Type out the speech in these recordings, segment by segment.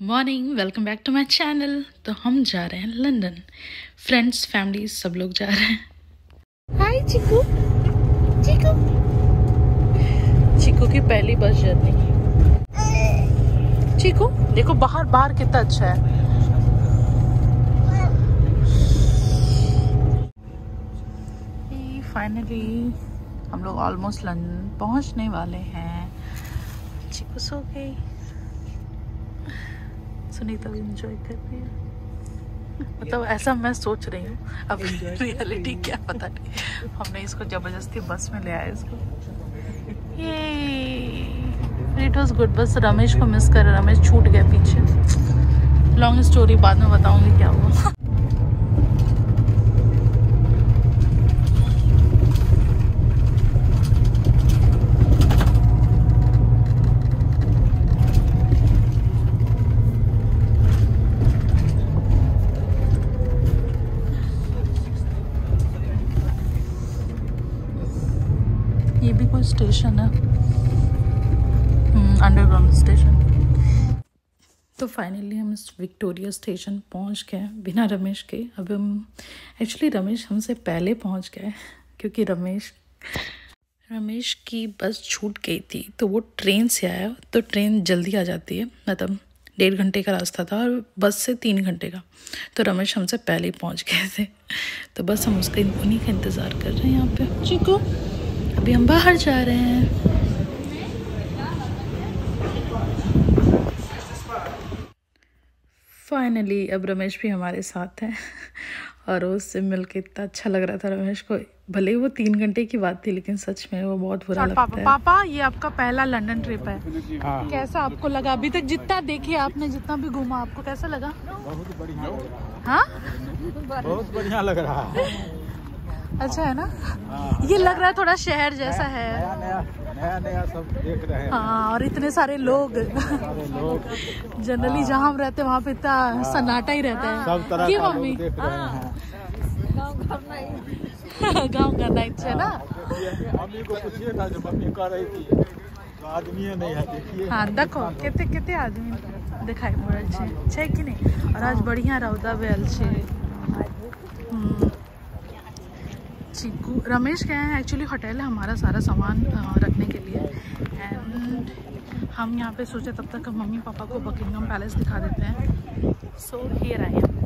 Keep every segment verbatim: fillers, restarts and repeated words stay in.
Morning, welcome back to my channel. तो हम जा रहे हैं लंदन, फ्रेंड्स फैमिली सब लोग जा रहे हैं। हाय चिकू, चिकू चिकू की पहली बस जर्नी। चिकू देखो बाहर बाहर कितना अच्छा है। फाइनली हम लोग ऑलमोस्ट लंदन पहुंचने वाले हैं। चिकू सो गई, सुनीता भी एंजॉय कर रही है। मतलब ऐसा मैं सोच रही हूँ, अब रियलिटी क्या पता नहीं। हमने इसको जबरदस्ती बस में ले आए इसको। ये इट वाज गुड। बस रमेश को मिस कर, रमेश छूट गया पीछे। लॉन्ग स्टोरी बाद में बताऊंगी क्या हुआ। ये भी कोई स्टेशन है, अंडरग्राउंड स्टेशन। तो फाइनली हम इस विक्टोरिया स्टेशन पहुंच गए बिना रमेश के। अब हम एक्चुअली रमेश हमसे पहले पहुंच गए क्योंकि रमेश रमेश की बस छूट गई थी। तो वो ट्रेन से आया, तो ट्रेन जल्दी आ जाती है, मतलब डेढ़ घंटे का रास्ता था और बस से तीन घंटे का। तो रमेश हमसे पहले ही पहुँच गए थे। तो बस हम उसके उन्हीं का इंतज़ार कर रहे हैं यहाँ पे। चिकू अभी हम बाहर जा रहे हैं। फाइनली अब रमेश भी हमारे साथ है और उससे मिलके इतना अच्छा लग रहा था रमेश को। भले ही वो तीन घंटे की बात थी, लेकिन सच में वो बहुत बुरा लगता पापा, है। पापा ये आपका पहला लंदन ट्रिप है। हाँ। कैसा आपको लगा अभी तक जितना देखे आपने, जितना भी घूमा, आपको कैसा लगा? बहुत बढ़िया। हाँ बहुत बढ़िया लग रहा है। अच्छा है ना? हाँ, ये लग रहा है थोड़ा शहर जैसा है। नया नया नया नया सब देख रहे हैं। हाँ, और इतने सारे लोग लोग जनरली जहाँ हम रहते हैं वहाँ पे इतना सन्नाटा ही रहता है। सब तरह की मम्मी गाँव का नाइट है ना। मम्मी को पूछिए ना, जो मम्मी कह रही थी तो आदमी नहीं है। देखिए हाँ, देखो कितने कितने आदमी दिखाई पड़ रहे छे कि नहीं। और आज बढ़िया रौदा बेल छे। चिकू रमेश गए हैं, एक्चुअली होटल है हमारा सारा सामान रखने के लिए। एंड हम यहाँ पे सोचे तब तक मम्मी पापा को बकिंगम पैलेस दिखा देते हैं। So here I am.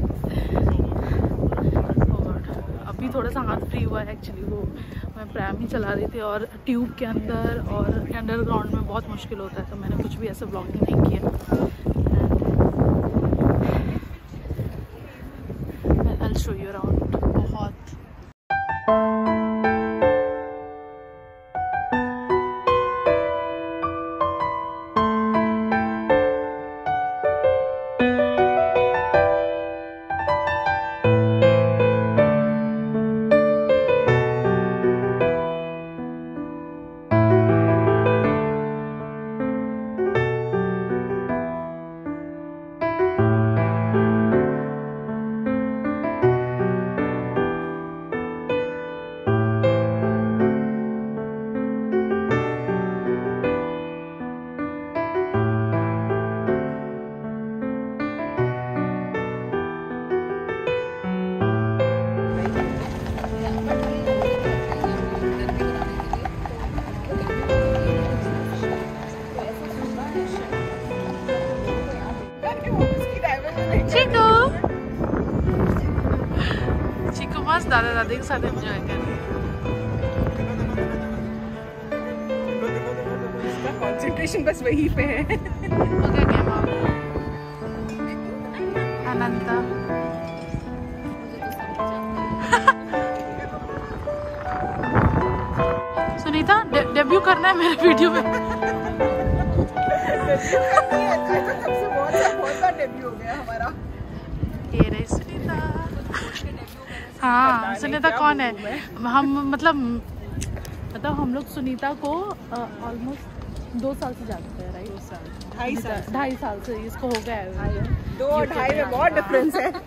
अभी थोड़ा सा हाथ फ्री हुआ है। एक्चुअली वो मैं प्रैम ही चला रही थी और ट्यूब के अंदर और अंडरग्राउंड में बहुत मुश्किल होता है, तो मैंने कुछ भी ऐसा ब्लॉगिंग नहीं किया। I'll show you around। बहुत दादा दादी के साथ एंजॉय कर रही है। कंसंट्रेशन बस वहीं पे है। Okay game Ananta Sunita day, debut करना है मेरे वीडियो में। सबसे बहुत बार डेब्यू हो गया हमारा। ये रही सुनीता। हाँ, सुनीता कौन है? हम मतलब मतलब हम लोग सुनीता को ऑलमोस्ट दो साल से जानते हैं, राइट? ढाई साल ढाई साल से इसको हो गया है। दो और ढाई में बहुत डिफरेंस है।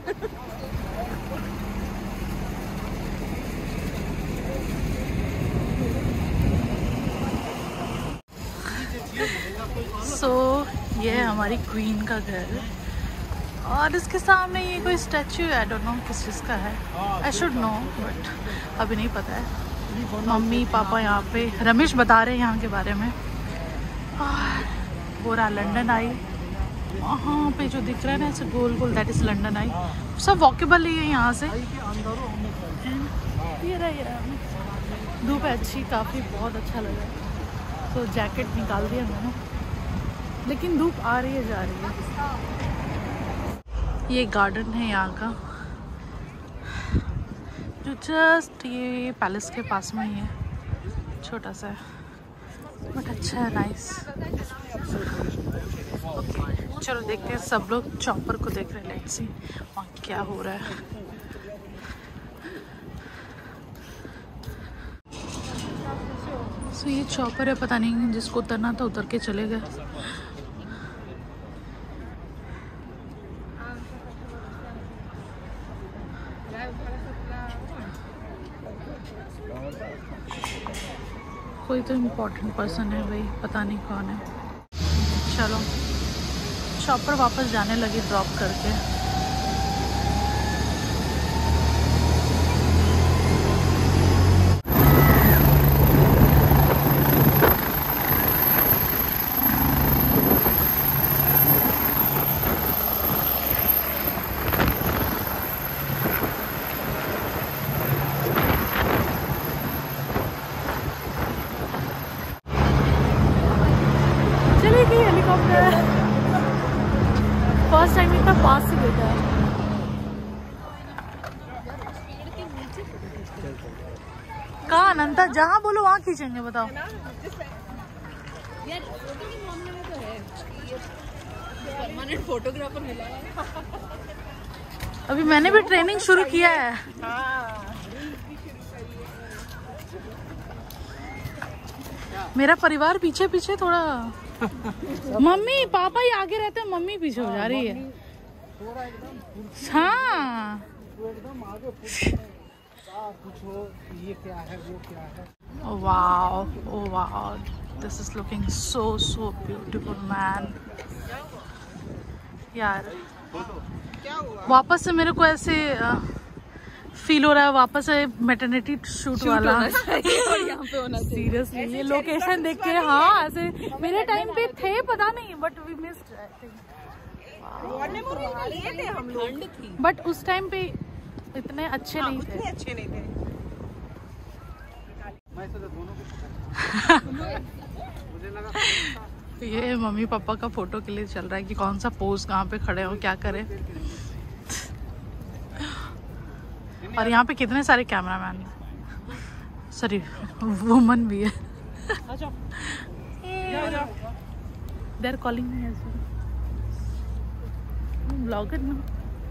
सो ये है हमारी क्वीन का घर और इसके सामने ये कोई स्टैचू है, आई डोंट नो किस चीज़ का है, आई शुड नो बट अभी नहीं पता है। मम्मी पापा यहाँ पे, रमेश बता रहे हैं यहाँ के बारे में। पूरा लंदन आई, वहाँ पे जो दिख रहा है ना ऐसे गोल गोल, दैट इज़ लंदन आई। सब वॉकेबल ही है यहाँ से। ये रहा ये रहा, धूप है अच्छी काफ़ी, बहुत अच्छा लग रहा है। तो जैकेट निकाल दिया मैंने, लेकिन धूप आ रही है जा रही है। ये गार्डन है यहाँ का जो जस्ट ये पैलेस के पास में ही है, छोटा सा है बट अच्छा है, नाइस। ओके चलो देखते हैं, सब लोग चॉपर को देख रहे हैं, लेट्स सी वहाँ क्या हो रहा है। सो ये चॉपर है, पता नहीं जिसको उतरना था उतर के चले गए। कोई तो इम्पोर्टेंट पर्सन है भाई, पता नहीं कौन है। चलो शॉपर वापस जाने लगी ड्रॉप करके। हेलीकॉप्टर फर्स्ट टाइम इतना पास से लेता है। कहाँ अनंता, जहाँ बोलो वहाँ खींचेंगे, बताओ। फोटोग्राफर मिला अभी, मैंने भी ट्रेनिंग शुरू किया है। मेरा परिवार पीछे पीछे थोड़ा, मम्मी पापा ही आगे रहते हैं, मम्मी पीछे हो जा रही है। हाँ ये क्या है वो क्या है। Wow oh wow, this is looking so so beautiful man. यार वापस से मेरे को ऐसे फील हो रहा है, वापस से मैटरनिटी शूट वाला यहाँ पे होना। सीरियसली ये लोकेशन देख के, हाँ ऐसे मेरे टाइम पे थे पता नहीं, बट वी मिस्ड थे हम लोग, बट उस टाइम पे इतने अच्छे नहीं थे, अच्छे नहीं थे। ये मम्मी पापा का फोटो के लिए चल रहा है कि कौन सा पोज कहाँ पे खड़े हो, क्या करें। और यहाँ पे कितने सारे कैमरामैन, सॉरी वुमन भी है। They are calling me as blogger ना।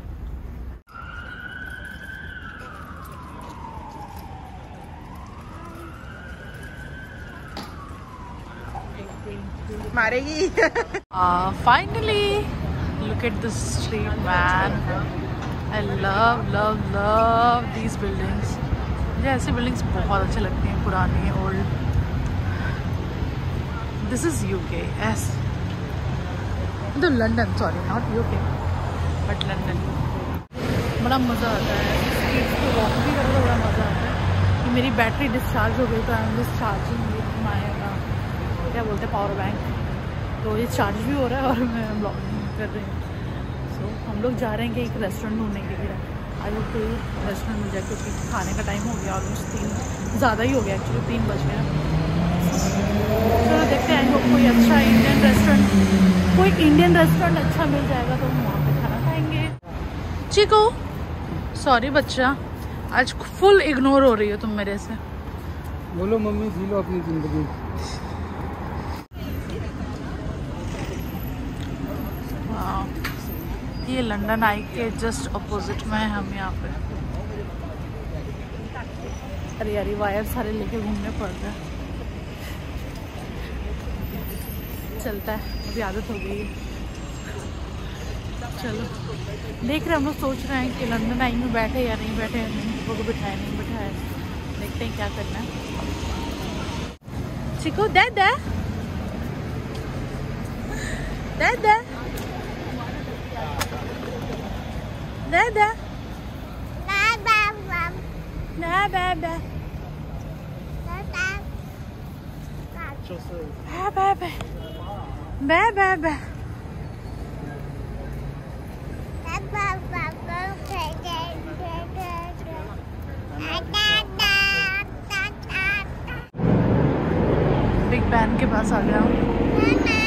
मारेगी। Finally look at this street man. I love love love these buildings। मुझे ऐसी buildings बहुत अच्छी लगती हैं, पुरानी old. This is U K, yes। तो London, sorry not U K but London. बड़ा मज़ा आता है स्ट्रीट्स पे वॉक भी करने का, बड़ा मज़ा आता है। कि मेरी बैटरी डिस्चार्ज हो गई तो I am just charging with my क्या बोलते हैं पावर बैंक, तो ये चार्ज भी हो रहा है और मैं ब्लॉगिंग कर रही हूँ। तो हम लोग जा रहे हैं कि एक रेस्टोरेंट ढूंढने के लिए। आज लोग कोई रेस्टोरेंट मिल जाए क्योंकि खाने का टाइम हो गया, ऑलमोस्ट तीन ज़्यादा ही हो गया एक्चुअली, तीन बज गए। चलो देखते हैं, लोग कोई अच्छा इंडियन रेस्टोरेंट, कोई इंडियन रेस्टोरेंट अच्छा मिल जाएगा तो हम वहाँ पे खाना खाएंगे। चिको सॉरी बच्चा, आज फुल इग्नोर हो रही हो तुम मेरे से। बोलो मम्मी जी लो अपनी जिंदगी। ये लंदन आई के जस्ट अपोजिट में है हम यहाँ पे। अरे यार वायर सारे लेके घूमने पड़ रहे हैं, चलता है, अभी आदत हो गई है। चलो देख रहे हैं, हम लोग सोच रहे हैं कि लंदन आई में बैठे या नहीं बैठे, वो को बिठाए नहीं बिठाए, देखते हैं क्या करना है। चिको दे दे दे दे दे दे बे बे बे बे बे बे बे बिग बैन के पास आ गया हूँ।